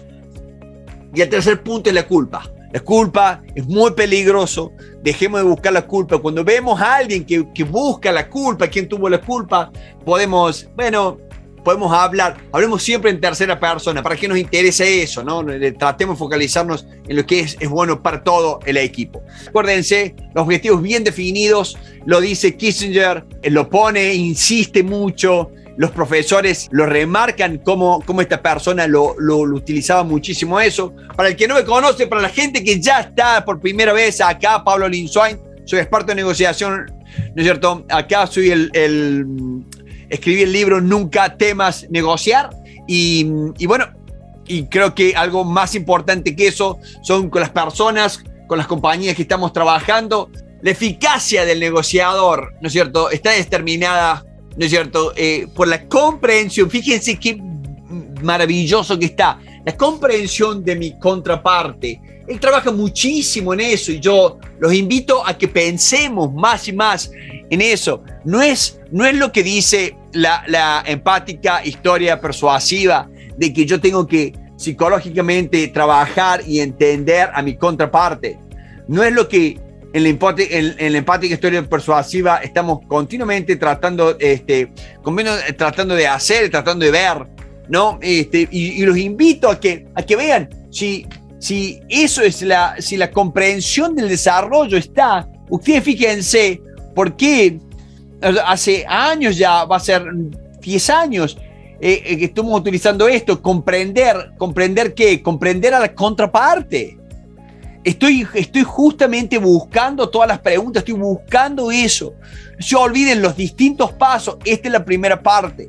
Y el tercer punto es la culpa. La culpa es muy peligroso. Dejemos de buscar la culpa. Cuando vemos a alguien que, que busca la culpa, quién tuvo la culpa, podemos, bueno, podemos hablar, hablemos siempre en tercera persona, para que nos interese eso, ¿no? Tratemos de focalizarnos en lo que es, es bueno para todo el equipo. Acuérdense, los objetivos bien definidos, lo dice Kissinger, lo pone, insiste mucho, los profesores lo remarcan cómo, cómo esta persona lo, lo, lo utilizaba muchísimo eso. Para el que no me conoce, para la gente que ya está por primera vez acá, Pablo Lindswain, soy experto en negociación, ¿no es cierto? Acá soy el... el escribí el libro Nunca temas negociar. Y, y bueno, y creo que algo más importante que eso son con las personas, con las compañías que estamos trabajando. La eficacia del negociador, ¿no es cierto?, está determinada, ¿no es cierto?, eh, por la comprensión. Fíjense qué maravilloso que está. La comprensión de mi contraparte. Él trabaja muchísimo en eso y yo los invito a que pensemos más y más en eso. No es, no es lo que dice la, la empática historia persuasiva de que yo tengo que psicológicamente trabajar y entender a mi contraparte. No es lo que en la, empática, en, en la empática historia persuasiva estamos continuamente tratando, este, tratando de hacer, tratando de ver, ¿no? Este, y, y los invito a que, a que vean si... Si eso es la, si la comprensión del desarrollo está, ustedes fíjense por qué hace años ya, va a ser diez años, eh, eh, que estamos utilizando esto, comprender, comprender qué, comprender a la contraparte. Estoy, estoy justamente buscando todas las preguntas, estoy buscando eso. No se olviden los distintos pasos, esta es la primera parte.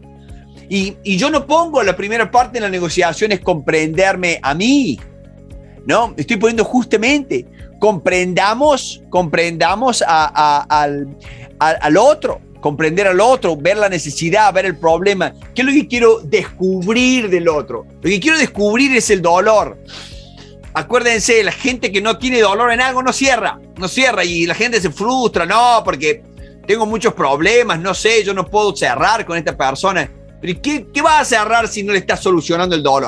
Y, y yo no pongo la primera parte en la negociación es comprenderme a mí. No, estoy poniendo justamente, comprendamos, comprendamos a, a, al, a, al otro, comprender al otro, ver la necesidad, ver el problema. ¿Qué es lo que quiero descubrir del otro? Lo que quiero descubrir es el dolor. Acuérdense, la gente que no tiene dolor en algo no cierra, no cierra y la gente se frustra, no, porque tengo muchos problemas, no sé, yo no puedo cerrar con esta persona. Pero ¿qué, qué vas a cerrar si no le estás solucionando el dolor?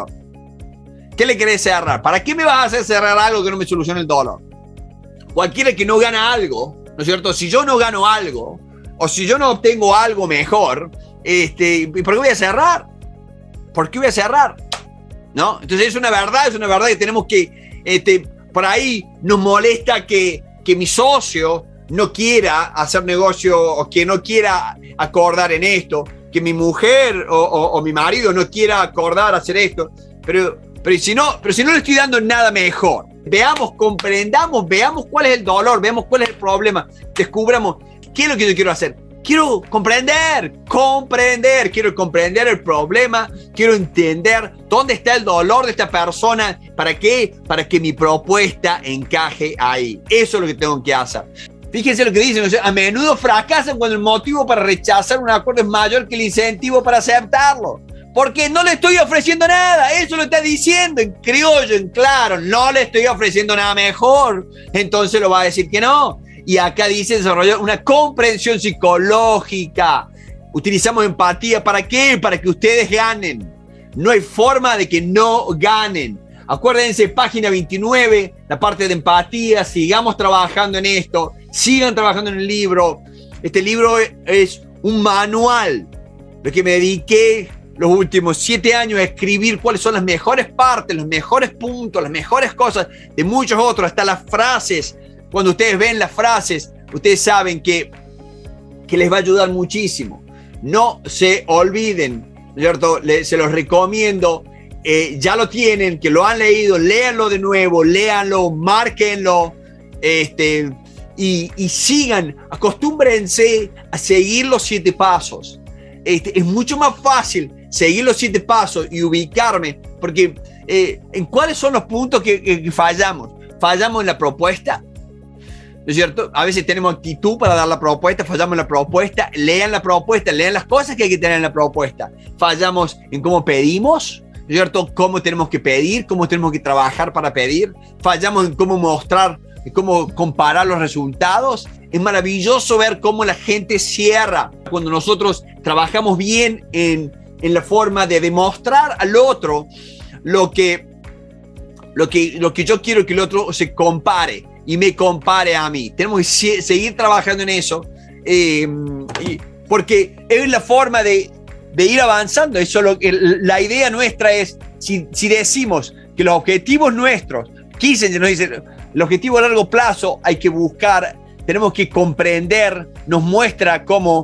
¿Qué le querés cerrar? ¿Para qué me vas a hacer cerrar algo que no me solucione el dolor? Cualquiera que no gana algo, ¿no es cierto? Si yo no gano algo, o si yo no obtengo algo mejor, este, ¿por qué voy a cerrar? ¿Por qué voy a cerrar? ¿No? Entonces es una verdad, es una verdad que tenemos que, este, por ahí nos molesta que, que mi socio no quiera hacer negocio o que no quiera acordar en esto, que mi mujer o, o, o mi marido no quiera acordar hacer esto, pero... Pero si, no, pero si no le estoy dando nada mejor, veamos, comprendamos, veamos cuál es el dolor, veamos cuál es el problema, descubramos qué es lo que yo quiero hacer. Quiero comprender, comprender, quiero comprender el problema, quiero entender dónde está el dolor de esta persona, ¿para qué? Para que mi propuesta encaje ahí. Eso es lo que tengo que hacer. Fíjense lo que dicen, o sea, a menudo fracasan cuando el motivo para rechazar un acuerdo es mayor que el incentivo para aceptarlo. Porque no le estoy ofreciendo nada, eso lo está diciendo en criollo, en claro, no le estoy ofreciendo nada mejor, entonces lo va a decir que no. Y acá dice desarrollar una comprensión psicológica. Utilizamos empatía, ¿para qué? Para que ustedes ganen. No hay forma de que no ganen. Acuérdense, página veintinueve, la parte de empatía, sigamos trabajando en esto, sigan trabajando en el libro. Este libro es un manual, lo que me dediqué los últimos siete años a escribir cuáles son las mejores partes, los mejores puntos, las mejores cosas de muchos otros, hasta las frases. Cuando ustedes ven las frases, ustedes saben que, que les va a ayudar muchísimo. No se olviden, ¿no es cierto? Le, se los recomiendo. Eh, ya lo tienen, que lo han leído, léanlo de nuevo, léanlo, márquenlo, este, y, y sigan, acostúmbrense a seguir los siete pasos. Este, es mucho más fácil seguir los siete pasos y ubicarme, porque eh, ¿en cuáles son los puntos que, que, que fallamos? Fallamos en la propuesta, ¿no es cierto? A veces tenemos actitud para dar la propuesta, fallamos en la propuesta, lean la propuesta, lean las cosas que hay que tener en la propuesta. Fallamos en cómo pedimos, ¿no es cierto? Cómo tenemos que pedir, cómo tenemos que trabajar para pedir. Fallamos en cómo mostrar, en cómo comparar los resultados. Es maravilloso ver cómo la gente cierra cuando nosotros trabajamos bien en, en la forma de demostrar al otro lo que, lo, que, lo que yo quiero que el otro se compare y me compare a mí. Tenemos que se, seguir trabajando en eso eh, y, porque es la forma de, de ir avanzando. Eso lo, el, la idea nuestra es, si, si decimos que los objetivos nuestros, Kissinger nos dice, el objetivo a largo plazo hay que buscar. Tenemos que comprender, nos muestra cómo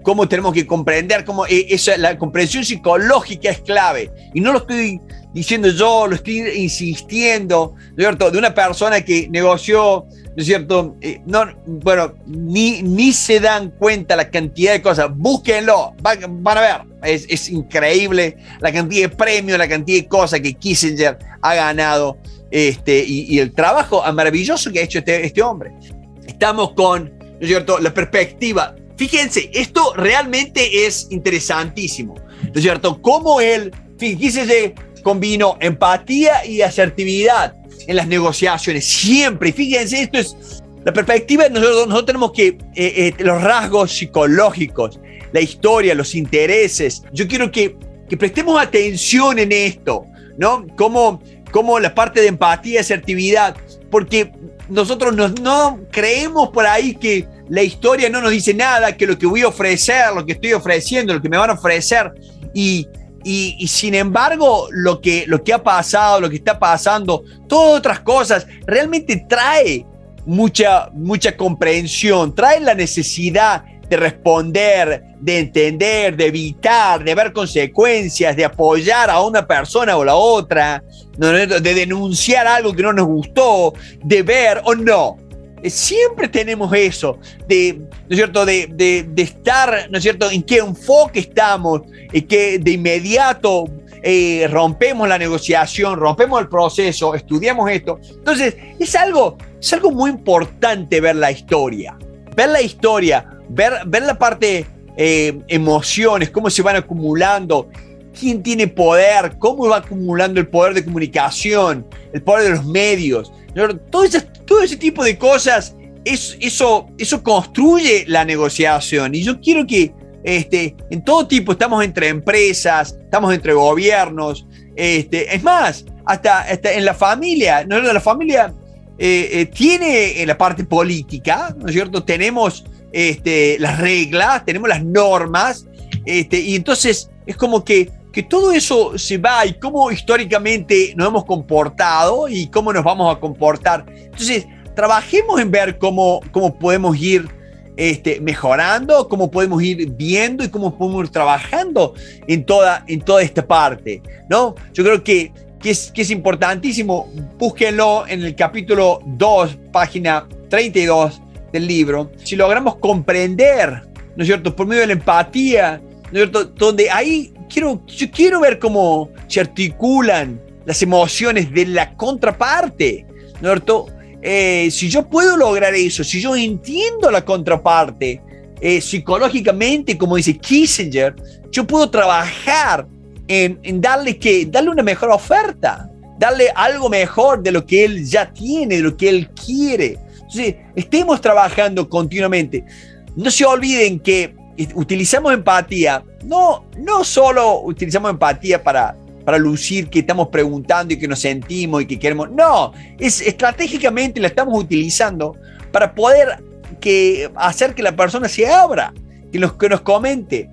cómo tenemos que comprender, cómo eh, esa, la comprensión psicológica es clave. Y no lo estoy diciendo yo, lo estoy insistiendo, ¿no es cierto?, de una persona que negoció, ¿no es cierto? Eh, no, bueno, ni, ni se dan cuenta la cantidad de cosas. Búsquenlo, van, van a ver. Es, es increíble la cantidad de premios, la cantidad de cosas que Kissinger ha ganado este, y, y el trabajo maravilloso que ha hecho este, este hombre. Estamos con, ¿no es cierto?, la perspectiva. Fíjense, esto realmente es interesantísimo, ¿no es cierto? Cómo él, Kissinger combinó empatía y asertividad en las negociaciones, siempre. Y fíjense, esto es la perspectiva. Nosotros, nosotros tenemos que, eh, eh, los rasgos psicológicos, la historia, los intereses. Yo quiero que, que prestemos atención en esto, ¿no? Como, como la parte de empatía y asertividad, porque nosotros no, no creemos por ahí que la historia no nos dice nada, que lo que voy a ofrecer, lo que estoy ofreciendo, lo que me van a ofrecer, y Y, y sin embargo, lo que, lo que ha pasado, lo que está pasando, todas otras cosas, realmente trae mucha, mucha comprensión, trae la necesidad de responder, de entender, de evitar, de ver consecuencias, de apoyar a una persona o la otra, de denunciar algo que no nos gustó, de ver o no. Siempre tenemos eso, de, ¿no es cierto?, de, de, de estar, ¿no es cierto?, en qué enfoque estamos, en que de inmediato eh, rompemos la negociación, rompemos el proceso, estudiamos esto. Entonces, es algo, es algo muy importante ver la historia, ver la historia, ver, ver la parte eh, emociones, cómo se van acumulando, quién tiene poder, cómo va acumulando el poder de comunicación, el poder de los medios. Todo ese, todo ese tipo de cosas, es, eso, eso construye la negociación. Y yo quiero que este, en todo tipo, estamos entre empresas, estamos entre gobiernos, este, es más, hasta, hasta en la familia, ¿no? La familia eh, eh, tiene la parte política, ¿no es cierto? Tenemos este, las reglas, tenemos las normas, este, y entonces es como que que todo eso se va y cómo históricamente nos hemos comportado y cómo nos vamos a comportar. Entonces, trabajemos en ver cómo, cómo podemos ir este, mejorando, cómo podemos ir viendo y cómo podemos ir trabajando en toda, en toda esta parte, ¿no? Yo creo que, que, es, que es importantísimo. Búsquenlo en el capítulo dos, página treinta y dos del libro. Si logramos comprender, ¿no es cierto?, por medio de la empatía, ¿no es cierto?, donde ahí quiero, yo quiero ver cómo se articulan las emociones de la contraparte, ¿no es cierto? Eh, si yo puedo lograr eso, si yo entiendo la contraparte eh, psicológicamente, como dice Kissinger, yo puedo trabajar en, en darle, ¿qué? darle una mejor oferta, darle algo mejor de lo que él ya tiene, de lo que él quiere. Entonces, estemos trabajando continuamente. No se olviden que utilizamos empatía, no, no solo utilizamos empatía para, para lucir que estamos preguntando y que nos sentimos y que queremos, no, es estratégicamente la estamos utilizando para poder que, hacer que la persona se abra, que nos, que nos comente.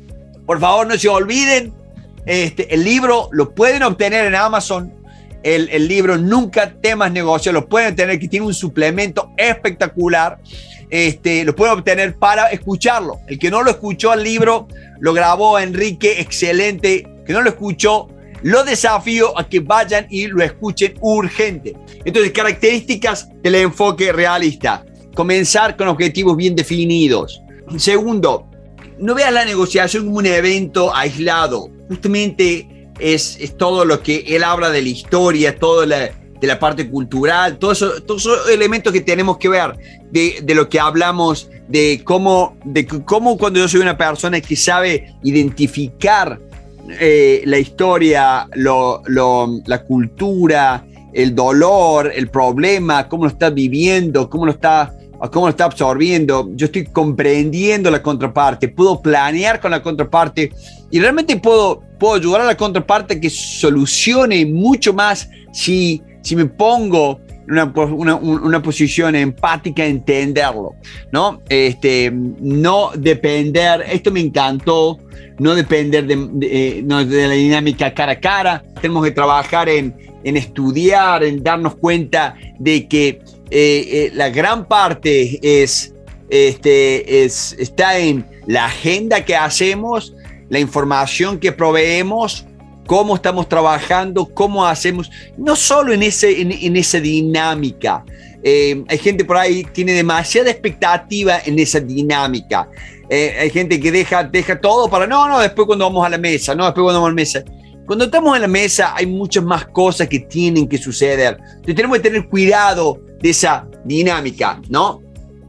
Por favor, no se olviden, este, el libro lo pueden obtener en Amazon, el, el libro Nunca temas negocios, lo pueden tener, que tiene un suplemento espectacular. Este, lo pueden obtener para escucharlo. El que no lo escuchó el libro, lo grabó Enrique, excelente. Que no lo escuchó, lo desafío a que vayan y lo escuchen urgente. Entonces, características del enfoque realista. Comenzar con objetivos bien definidos. Segundo, no veas la negociación como un evento aislado. Justamente es, es todo lo que él habla de la historia, todo la... de la parte cultural, todos eso, todo esos elementos que tenemos que ver, de, de lo que hablamos, de cómo, de cómo cuando yo soy una persona que sabe identificar eh, la historia, lo, lo, la cultura, el dolor, el problema, cómo lo está viviendo, cómo lo está, cómo lo está absorbiendo, yo estoy comprendiendo la contraparte, puedo planear con la contraparte y realmente puedo, puedo ayudar a la contraparte a que solucione mucho más si Si me pongo en una, una, una posición empática, entenderlo, ¿no? Este, no depender, esto me encantó, no depender de, de, no, de la dinámica cara a cara. Tenemos que trabajar en, en estudiar, en darnos cuenta de que eh, eh, la gran parte es este, es, está en la agenda que hacemos, la información que proveemos, cómo estamos trabajando, cómo hacemos, no solo en, ese, en, en esa dinámica. Eh, hay gente por ahí que tiene demasiada expectativa en esa dinámica. Eh, hay gente que deja, deja todo para, no, no, después cuando vamos a la mesa, no, después cuando vamos a la mesa. Cuando estamos en la mesa hay muchas más cosas que tienen que suceder. Entonces tenemos que tener cuidado de esa dinámica, ¿no?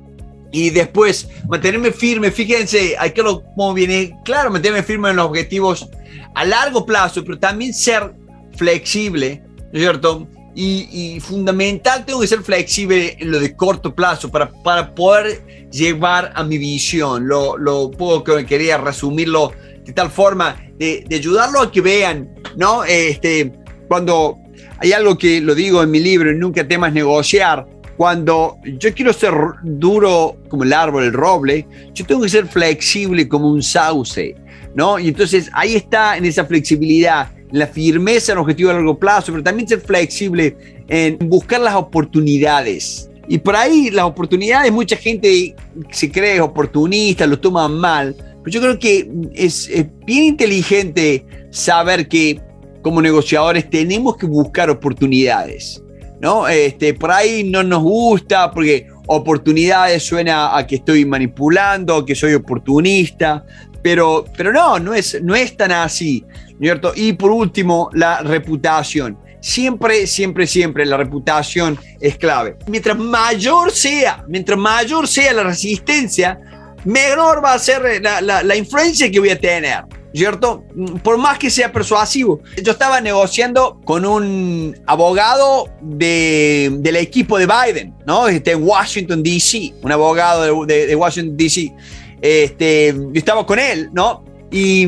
Y después mantenerme firme, fíjense, hay que lo como viene claro, mantenerme firme en los objetivos a largo plazo, pero también ser flexible, ¿no es cierto? Y, y fundamental, tengo que ser flexible en lo de corto plazo para, para poder llevar a mi visión. Lo, lo poco que quería resumirlo de tal forma de, de ayudarlo a que vean, ¿no? Este, cuando hay algo que lo digo en mi libro, Nunca temas negociar, cuando yo quiero ser duro como el árbol, el roble, yo tengo que ser flexible como un sauce, ¿no? Y entonces ahí está en esa flexibilidad, en la firmeza en objetivo a largo plazo, pero también ser flexible en buscar las oportunidades. Y por ahí las oportunidades, mucha gente se cree oportunista, lo toma mal, pero yo creo que es, es bien inteligente saber que como negociadores tenemos que buscar oportunidades, ¿no? Este, por ahí no nos gusta porque oportunidades suena a que estoy manipulando, que soy oportunista, pero, pero no, no es, no es tan así, ¿cierto? Y por último, la reputación. Siempre, siempre, siempre la reputación es clave. Mientras mayor sea, mientras mayor sea la resistencia, menor va a ser la, la, la influencia que voy a tener, ¿cierto? Por más que sea persuasivo. Yo estaba negociando con un abogado de, del equipo de Biden, ¿no? Este, en Washington, D C, un abogado de, de, de Washington, D C. Este, yo estaba con él, ¿no? Y,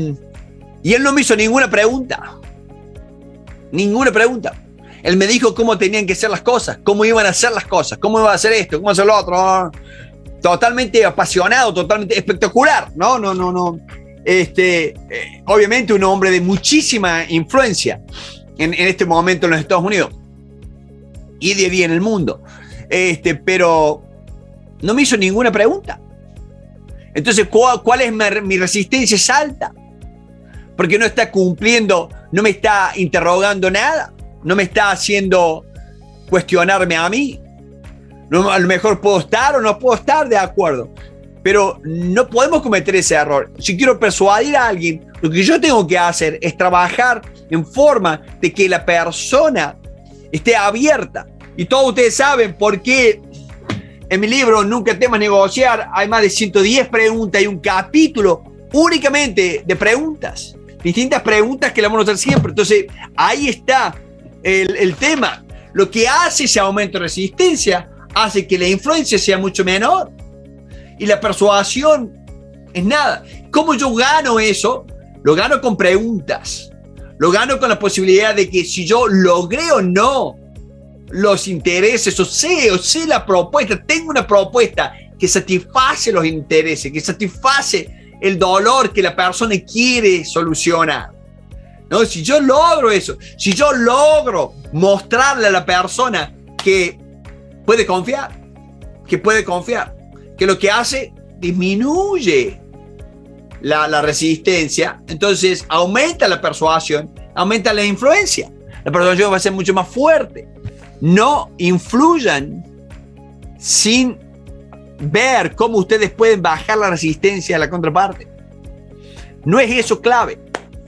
y él no me hizo ninguna pregunta. Ninguna pregunta. Él me dijo cómo tenían que ser las cosas, cómo iban a hacer las cosas, cómo iba a hacer esto, cómo hacer lo otro. Totalmente apasionado, totalmente espectacular, ¿no? No, no, no. Este, eh, obviamente un hombre de muchísima influencia en, en este momento en los Estados Unidos y de día en el mundo. Este, pero no me hizo ninguna pregunta. Entonces, ¿cuál, cuál es mi, mi resistencia? Es alta. Porque no está cumpliendo, no me está interrogando nada, no me está haciendo cuestionarme a mí. No, a lo mejor puedo estar o no puedo estar de acuerdo, pero no podemos cometer ese error. Si quiero persuadir a alguien, lo que yo tengo que hacer es trabajar en forma de que la persona esté abierta. Y todos ustedes saben por qué en mi libro Nunca temas negociar hay más de ciento diez preguntas y un capítulo únicamente de preguntas. Distintas preguntas que le vamos a hacer siempre. Entonces, ahí está el, el tema. Lo que hace ese aumento de resistencia hace que la influencia sea mucho menor. Y la persuasión es nada. ¿Cómo yo gano eso? Lo gano con preguntas. Lo gano con la posibilidad de que si yo logré o no los intereses, o sé, o sé la propuesta, tengo una propuesta que satisface los intereses, que satisface el dolor que la persona quiere solucionar, ¿no? Si yo logro eso, si yo logro mostrarle a la persona que puede confiar, que puede confiar, que lo que hace disminuye la, la resistencia, entonces aumenta la persuasión, aumenta la influencia. La persuasión va a ser mucho más fuerte. No influyan sin ver cómo ustedes pueden bajar la resistencia a la contraparte. No es eso clave.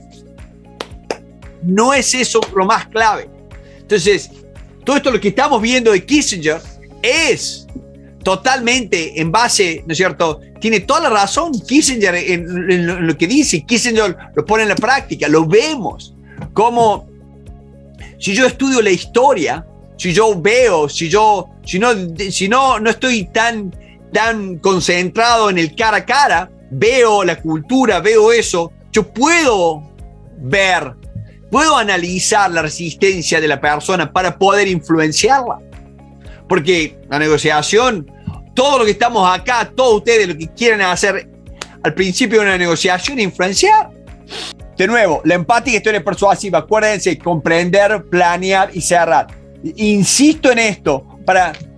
No es eso lo más clave. Entonces, todo esto lo que estamos viendo de Kissinger es totalmente en base, ¿no es cierto? Tiene toda la razón Kissinger en, en, lo, en lo que dice. Kissinger lo pone en la práctica, lo vemos. Como si yo estudio la historia, si yo veo, si yo, si no, si no, no estoy tan tan concentrado en el cara a cara, veo la cultura, veo eso, yo puedo ver, puedo analizar la resistencia de la persona para poder influenciarla. Porque la negociación, todo lo que estamos acá, todos ustedes lo que quieren hacer al principio de una negociación es influenciar. De nuevo, la empática historia persuasiva, acuérdense, comprender, planear y cerrar. Insisto en esto para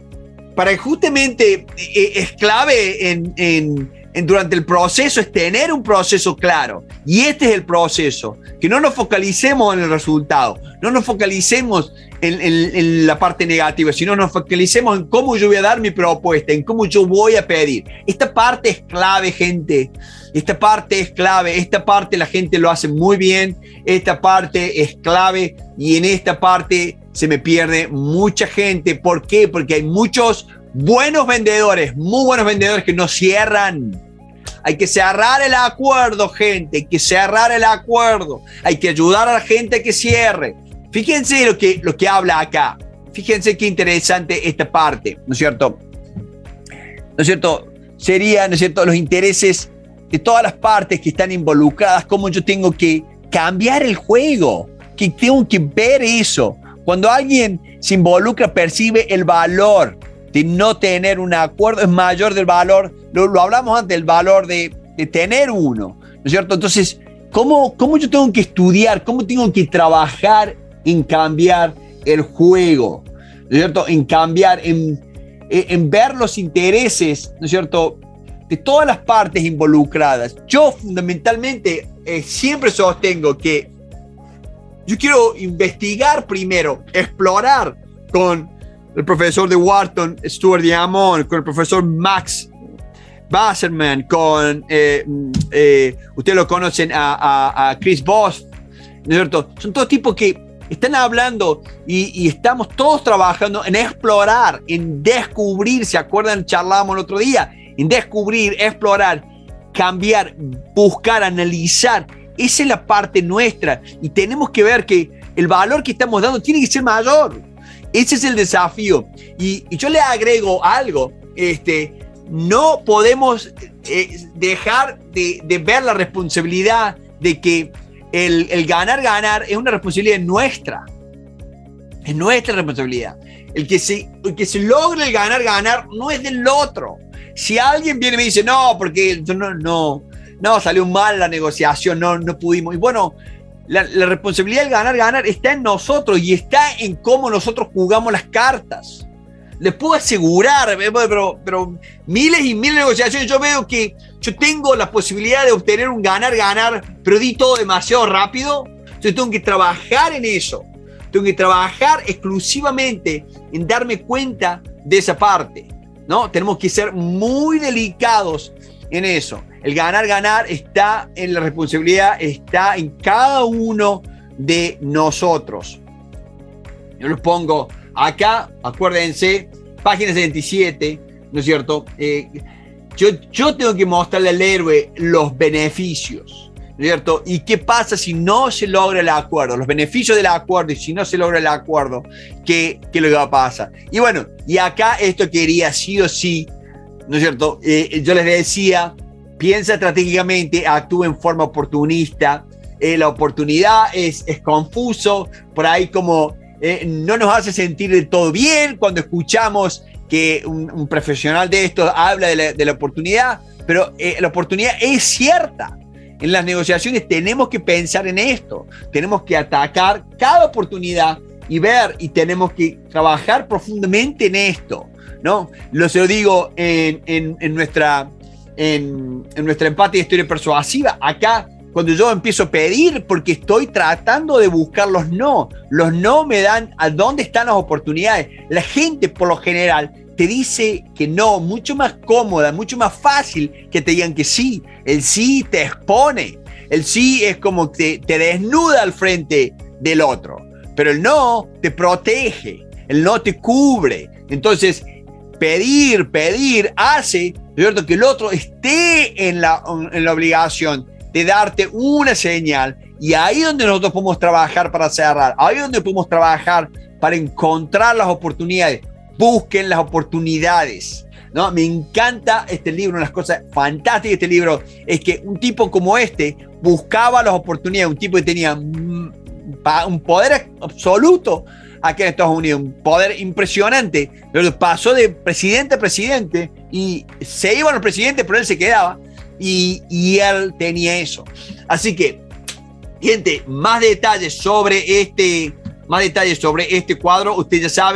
para justamente eh, es clave en, en, en durante el proceso es tener un proceso claro. Y este es el proceso. Que no nos focalicemos en el resultado, no nos focalicemos en, en, en la parte negativa, sino nos focalicemos en cómo yo voy a dar mi propuesta, en cómo yo voy a pedir. Esta parte es clave, gente. Esta parte es clave. Esta parte la gente lo hace muy bien. Esta parte es clave y en esta parte se me pierde mucha gente. ¿Por qué? Porque hay muchos buenos vendedores, muy buenos vendedores que no cierran. Hay que cerrar el acuerdo, gente. Hay que cerrar el acuerdo. Hay que ayudar a la gente a que cierre. Fíjense lo que, lo que habla acá. Fíjense qué interesante esta parte, ¿no es cierto? ¿No es cierto? Sería, ¿no es cierto?, los intereses de todas las partes que están involucradas, cómo yo tengo que cambiar el juego, que tengo que ver eso. Cuando alguien se involucra, percibe el valor de no tener un acuerdo, es mayor del valor, lo, lo hablamos antes, del valor de, de tener uno, ¿no es cierto? Entonces, ¿cómo, ¿cómo yo tengo que estudiar? ¿Cómo tengo que trabajar en cambiar el juego? ¿No es cierto? En cambiar, en, en ver los intereses, ¿no es cierto?, de todas las partes involucradas. Yo fundamentalmente eh, siempre sostengo que yo quiero investigar primero, explorar con el profesor de Wharton, Stuart Diamond, con el profesor Max Wasserman, con, eh, eh, ustedes lo conocen, a, a, a Chris Voss, ¿no es cierto? Son todos tipos que están hablando y, y estamos todos trabajando en explorar, en descubrir, ¿se acuerdan? Charlábamos el otro día, en descubrir, explorar, cambiar, buscar, analizar. Esa es la parte nuestra y tenemos que ver que el valor que estamos dando tiene que ser mayor. Ese es el desafío. Y, y yo le agrego algo, este, no podemos eh, dejar de, de ver la responsabilidad de que el, el ganar, ganar es una responsabilidad nuestra. Es nuestra responsabilidad. El que, se, el que se logre el ganar, ganar no es del otro. Si alguien viene y me dice, no, porque no, no, no salió mal la negociación, no, no pudimos. Y bueno, la, la responsabilidad del ganar, ganar está en nosotros y está en cómo nosotros jugamos las cartas. Les puedo asegurar, pero, pero miles y miles de negociaciones, yo veo que yo tengo la posibilidad de obtener un ganar, ganar, pero di todo demasiado rápido. Entonces tengo que trabajar en eso. Tengo que trabajar exclusivamente en darme cuenta de esa parte, ¿no? Tenemos que ser muy delicados en eso. El ganar, ganar está en la responsabilidad, está en cada uno de nosotros. Yo los pongo acá, acuérdense, página setenta y siete, ¿no es cierto? Eh, yo, yo tengo que mostrarle al héroe los beneficios, ¿no es cierto? ¿Y qué pasa si no se logra el acuerdo? Los beneficios del acuerdo, y si no se logra el acuerdo, ¿qué, qué es lo que va a pasar? Y bueno, y acá esto quería sí o sí, ¿no es cierto? Eh, yo les decía, piensa estratégicamente, actúa en forma oportunista. Eh, la oportunidad es, es confuso, por ahí como eh, no nos hace sentir de todo bien cuando escuchamos que un, un profesional de esto habla de la, de la oportunidad, pero eh, la oportunidad es cierta. En las negociaciones tenemos que pensar en esto, tenemos que atacar cada oportunidad y ver, y tenemos que trabajar profundamente en esto, ¿no? Lo se lo digo en, en, en nuestra... En, en nuestra empate y historia persuasiva. Acá, cuando yo empiezo a pedir, porque estoy tratando de buscar los no, los no me dan a dónde están las oportunidades. La gente, por lo general, te dice que no, mucho más cómoda, mucho más fácil que te digan que sí. El sí te expone, el sí es como que te, te desnuda al frente del otro, pero el no te protege, el no te cubre. Entonces, pedir, pedir hace, ¿cierto?, que el otro esté en la, en la obligación de darte una señal, y ahí es donde nosotros podemos trabajar para cerrar, ahí es donde podemos trabajar para encontrar las oportunidades. Busquen las oportunidades, ¿no? Me encanta este libro, una de las cosas fantásticas de este libro es que un tipo como este buscaba las oportunidades, un tipo que tenía un poder absoluto aquí en Estados Unidos, un poder impresionante, pero pasó de presidente a presidente y se iban los presidentes, pero él se quedaba y, y él tenía eso. Así que, gente, más detalles sobre este, más detalles sobre este cuadro, ustedes ya saben,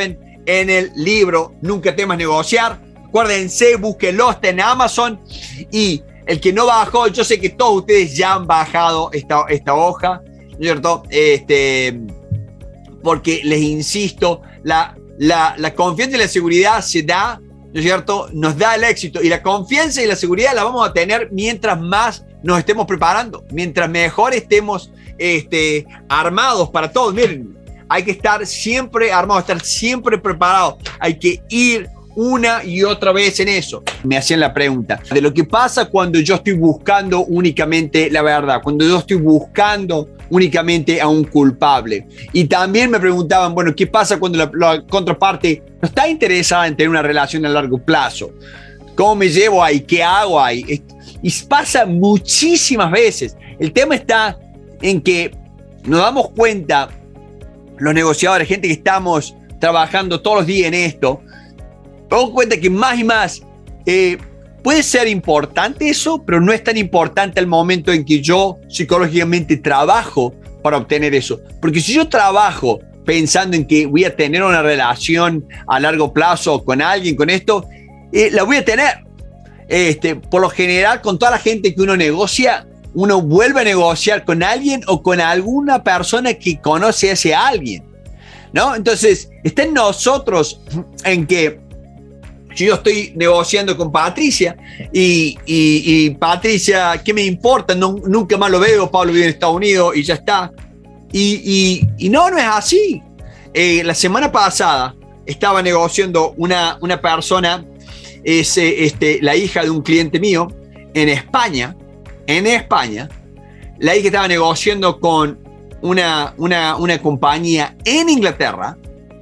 en el libro Nunca temas negociar. Acuérdense, búsquenlo, está en Amazon. Y el que no bajó, yo sé que todos ustedes ya han bajado esta, esta hoja, ¿no es cierto? Este, porque les insisto, la, la, la confianza y la seguridad se da, ¿no es cierto? Nos da el éxito. Y la confianza y la seguridad la vamos a tener mientras más nos estemos preparando, mientras mejor estemos este, armados para todo. Miren, hay que estar siempre armados, estar siempre preparados. Hay que ir una y otra vez en eso. Me hacían la pregunta de lo que pasa cuando yo estoy buscando únicamente la verdad, cuando yo estoy buscando únicamente a un culpable. Y también me preguntaban, bueno, ¿qué pasa cuando la, la contraparte no está interesada en tener una relación a largo plazo? ¿Cómo me llevo ahí? ¿Qué hago ahí? Y pasa muchísimas veces. El tema está en que nos damos cuenta, los negociadores, gente que estamos trabajando todos los días en esto, nos damos cuenta que más y más eh, puede ser importante eso, pero no es tan importante al momento en que yo psicológicamente trabajo para obtener eso. Porque si yo trabajo pensando en que voy a tener una relación a largo plazo con alguien, con esto, eh, la voy a tener. Este, por lo general, con toda la gente que uno negocia, uno vuelve a negociar con alguien o con alguna persona que conoce a ese alguien, ¿no? Entonces, está en nosotros en que si yo estoy negociando con Patricia y, y, y Patricia, ¿qué me importa? No, nunca más lo veo, Pablo vive en Estados Unidos y ya está. Y, y, y no, no es así. Eh, la semana pasada estaba negociando una, una persona, es este, la hija de un cliente mío en España, en España, la hija estaba negociando con una, una, una compañía en Inglaterra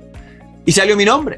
y salió mi nombre.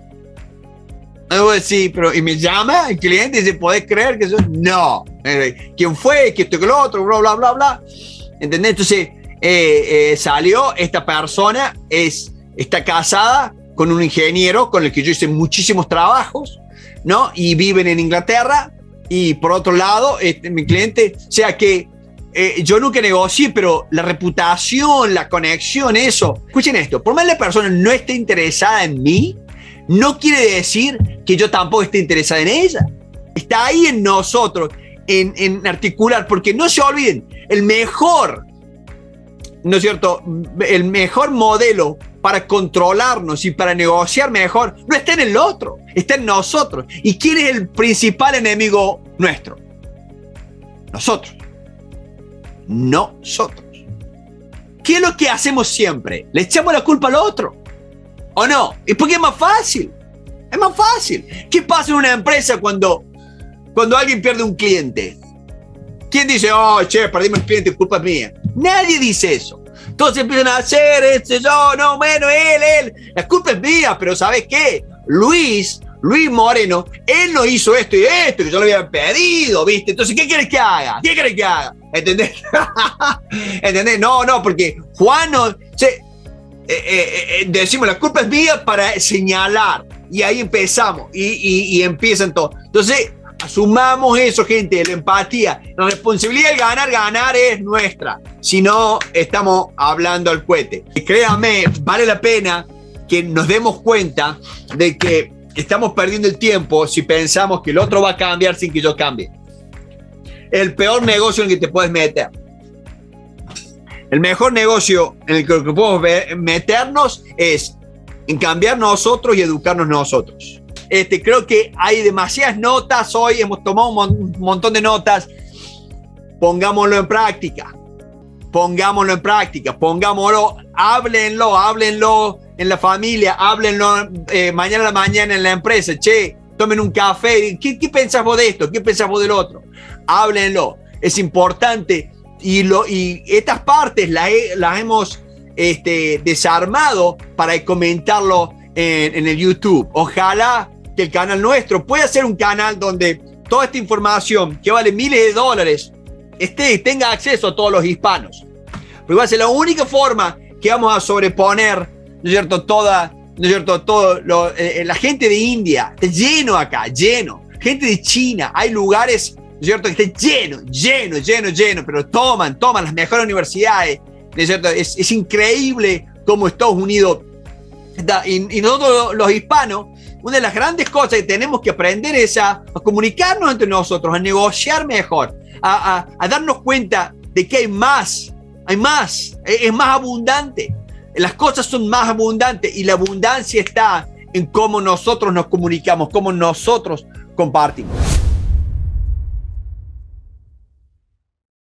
Sí, pero y me llama el cliente y dice, ¿podés creer que yo? No. ¿Quién fue? ¿Qué esto, que lo otro? Bla, bla, bla, bla. ¿Entendés? Entonces eh, eh, salió esta persona, es, está casada con un ingeniero con el que yo hice muchísimos trabajos, ¿no? Y viven en Inglaterra. Y por otro lado, este, mi cliente, o sea que eh, yo nunca negocié, pero la reputación, la conexión, eso. Escuchen esto, por más que la persona no esté interesada en mí, no quiere decir que yo tampoco esté interesada en ella. Está ahí en nosotros, en, en articular, porque no se olviden, el mejor, ¿no es cierto? El mejor modelo para controlarnos y para negociar mejor no está en el otro, está en nosotros. ¿Y quién es el principal enemigo nuestro? Nosotros. Nosotros. ¿Qué es lo que hacemos siempre? Le echamos la culpa al otro. ¿O no? Es porque es más fácil. Es más fácil. ¿Qué pasa en una empresa cuando, cuando alguien pierde un cliente? ¿Quién dice, oh, che, perdimos el cliente, culpa mía? Nadie dice eso. Todos empiezan a hacer, este, yo, no, bueno, él, él. La culpa es mía, pero ¿sabes qué? Luis, Luis Moreno, él no hizo esto y esto, que yo le había pedido, ¿viste? Entonces, ¿qué quieres que haga? ¿Qué quieres que haga? ¿Entendés? ¿Entendés? No, no, porque Juan no... Se, Eh, eh, eh, decimos la culpa es mía para señalar y ahí empezamos y, y, y empiezan todo. Entonces asumamos eso, gente, la empatía, la responsabilidad de ganar, ganar es nuestra, si no estamos hablando al cohete. Y créanme, vale la pena que nos demos cuenta de que estamos perdiendo el tiempo si pensamos que el otro va a cambiar sin que yo cambie. El peor negocio en el que te puedes meter. El mejor negocio en el que podemos meternos es en cambiar nosotros y educarnos nosotros. Este, creo que hay demasiadas notas hoy, hemos tomado un, mon un montón de notas. Pongámoslo en práctica. Pongámoslo en práctica, pongámoslo, háblenlo, háblenlo en la familia, háblenlo eh, mañana a la mañana en la empresa. Che, tomen un café. ¿Qué, qué pensás vos de esto? ¿Qué pensás vos del otro? Háblenlo. Es importante. Y, lo, y estas partes las, las hemos este, desarmado para comentarlo en, en el YouTube. Ojalá que el canal nuestro pueda ser un canal donde toda esta información que vale miles de dólares esté, tenga acceso a todos los hispanos. Porque va a ser la única forma que vamos a sobreponer, ¿no es cierto? Toda, ¿no es cierto? Todo lo, eh, la gente de India está lleno acá, lleno. Gente de China, hay lugares, ¿no es cierto?, que está lleno, lleno, lleno, lleno, pero toman, toman las mejores universidades, ¿no es cierto? Es, es increíble cómo Estados Unidos Y, y nosotros los hispanos, una de las grandes cosas que tenemos que aprender es a, a comunicarnos entre nosotros, a negociar mejor, a, a, a darnos cuenta de que hay más, hay más, es, es más abundante. Las cosas son más abundantes y la abundancia está en cómo nosotros nos comunicamos, cómo nosotros compartimos.